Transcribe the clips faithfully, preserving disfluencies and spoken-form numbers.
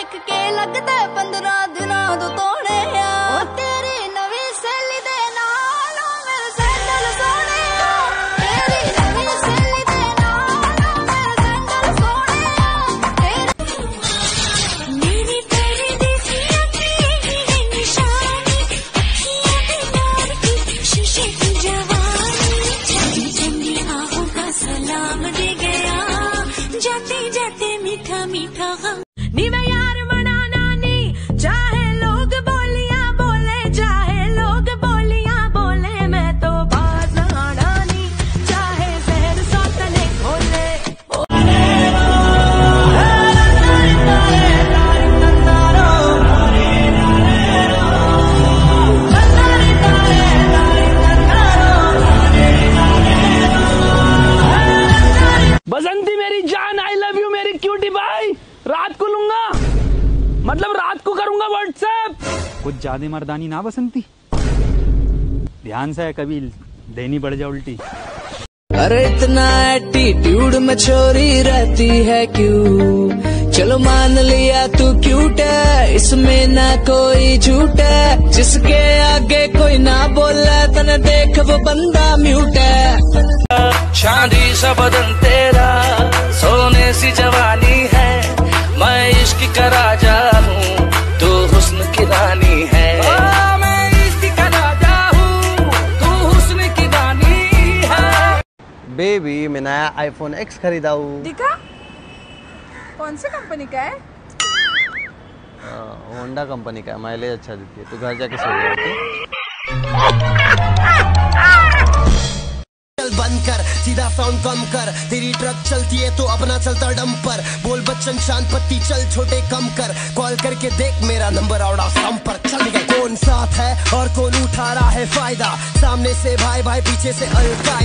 देख के लगता पंद्रह दिना दो तोड़े ओ तेरी नवी सहेली दे नालों मेरे सैंडल सोने तेरी नवी सहेली दे नालों मेरे सैंडल सोने मेरी तेरी देखी अखियां की निशानी अखियां पे प्यार की शीशे की जवानी चंदी चंदी आहों का सलाम दे गया जाते जाते मीठा मीठा गम नी मैं यार मनाना नी चाहे लोग बोलियां बोले चाहे लोग बोलियां बोले मैं तो बाज आना नी चाहे शहर सौतने खोले बसंती मेरी जान, आई लव यू मेरी क्यूटी भाई। रात को लूंगा, मतलब रात को करूंगा व्हाट्सएप। कुछ ज्यादा मर्दानी ना बसंती, ध्यान से कभी देनी पड़ जाए उल्टी। अरे इतना एटीट्यूड में छोरी रहती है क्यों? चलो मान लिया तू क्यूट है, इसमें ना कोई झूठ है। जिसके आगे कोई ना बोले तने देख वो बंदा म्यूट है। चांदी सा बदन तेरा, सोने सी जवानी है। मैं इश्क का राजा हूँ, तू हुस्न की रानी है। मैं इश्क का राजा हूँ, तू हुस्न की रानी है। बेबी मैं नया आईफोन एक्स खरीदा हूँ। दिखा? कौन सी कंपनी का है? होंडा कंपनी का है, माइलेज अच्छा देती है। तू घर जाके सो जा। बंद कर, सीधा साउंड कम कर। तेरी ट्रक चलती है तो अपना चलता डंपर। बोल बच्चन शांत पत्ती चल छोटे कम कर। कॉल करके देख मेरा नंबर आउट ऑफ संपर्क। चल गए कौन साथ है और कौन उठा रहा है फायदा। सामने से भाई भाई पीछे से अलकायदा।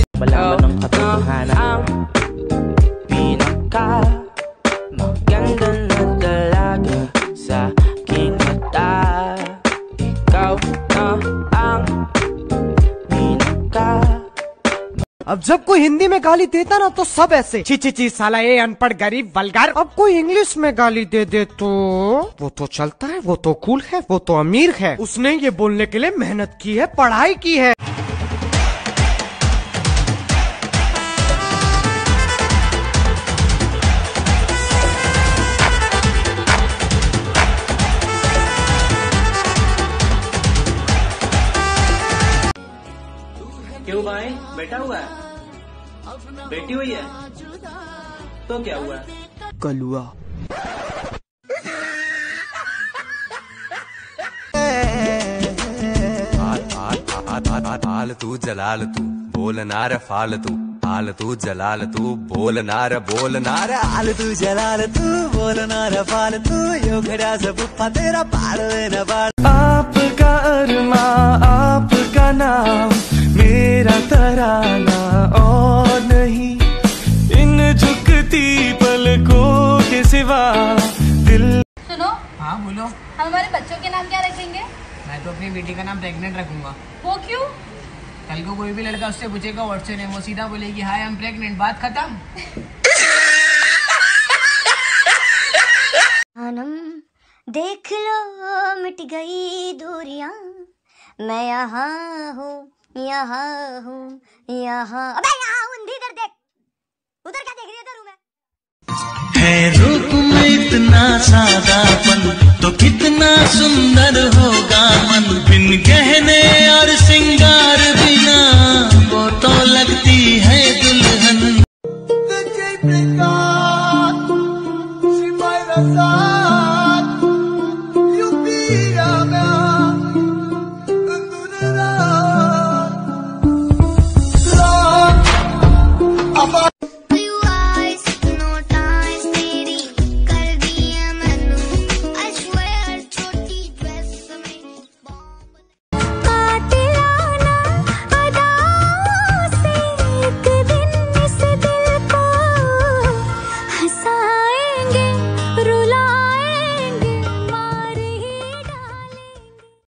अब जब कोई हिंदी में गाली देता ना तो सब ऐसे ची ची ची साला ये अनपढ़ गरीब वल्गर। अब कोई इंग्लिश में गाली दे दे तो वो तो चलता है, वो तो कूल है, वो तो अमीर है। उसने ये बोलने के लिए मेहनत की है, पढ़ाई की है। क्यों भाई बैठा हुआ है? बैठी हुई है तो क्या हुआ? कलुआ हाल तू जलाल तू बोल नार फाल तू हाल तू जलाल तू बोल नार बोल नार हाल तू जलाल तू बोल नार फाल तू यो घड़ा से बुप्पा तेरा पाड़ न बाड़। आपका अरमा आपका नाम मेरा तराना और नहीं। इन झुकती पलकों के सिवा दिल। सुनो। हाँ बोलो। हम हमारे बच्चों के नाम क्या रखेंगे? मैं तो अपनी बेटी का नाम प्रेग्नेंट रखूंगा। वो क्यों? कल को कोई भी लड़का उससे पूछेगा व्हाट्स योर नेम, वो सीधा बोलेगी हाय आई एम प्रेग्नेंट, बात खत्म। सनम देख लो मिट गई दूरियां, मैं यहाँ हूँ यहाँ हूँ यहाँ। अबे यहाँ हूँ, इधर देख, उधर क्या देख रही है? इधर हूँ मैं। है रूप में इतना सादापन तो कितना सुंदर होगा मन। बिन गहने और सिंगार बिना वो तो लगती है दुल्हन।